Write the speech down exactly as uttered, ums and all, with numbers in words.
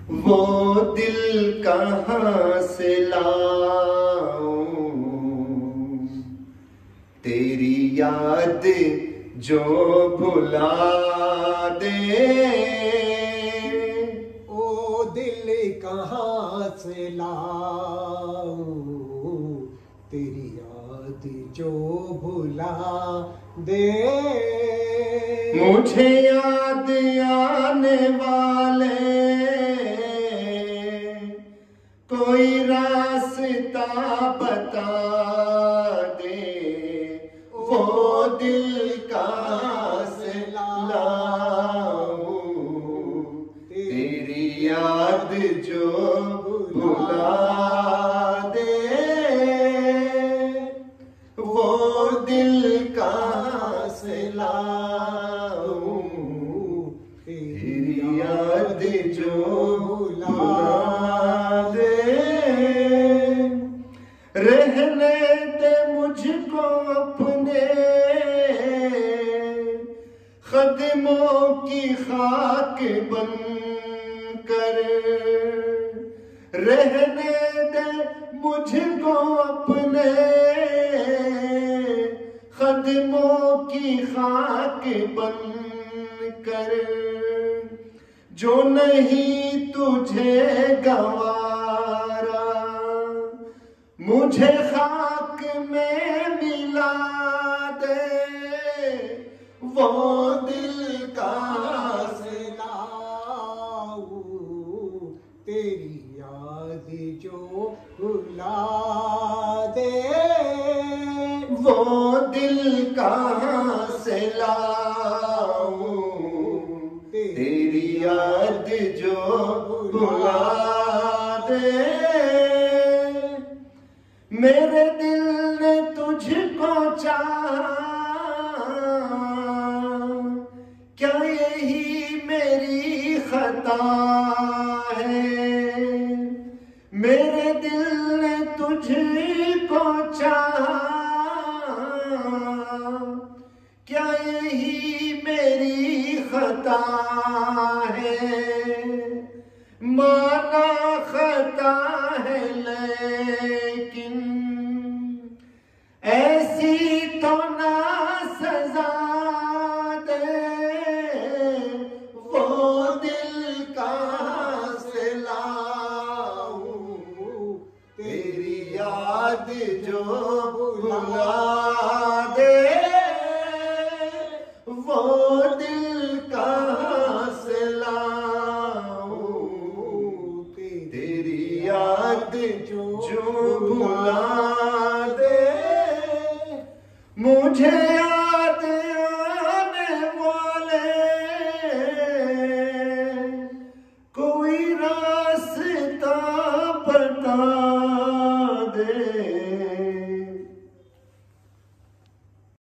वो दिल कहाँ से लाऊं, तेरी याद जो भुला दे। ओ दिल कहाँ से लाऊं, तेरी याद जो भुला दे। मुझे याद आने वाले कोई रास्ता बता दे। वो दिल कहाँ से लाऊं, तेरी याद जो भुला दे। वो दिल कहाँ से लाऊं, तेरी याद जो भुला दे। रहने दे मुझको अपने कदमों की खाक बन कर। रहने दे मुझको अपने कदमों की खाक बन कर। जो नहीं तुझे गवारा मुझे खाक में मिला दे। वो दिल कहाँ से लाऊं, तेरी याद जो भुला दे। वो दिल कहाँ से लाऊं, तेरी याद जो भुला दे। मेरे दिल ने तुझको चाहा, क्या यही मेरी खता है। मेरे दिल ने तुझको चाहा, क्या यही मेरी खता है। माना खता है लेकिन ऐसी तो ना सजा दे। वो दिल कहाँ से लाऊं, तेरी याद जो भुला दे। वो दिल कहाँ से लाऊं, तेरी याद जो भुला दे। मुझे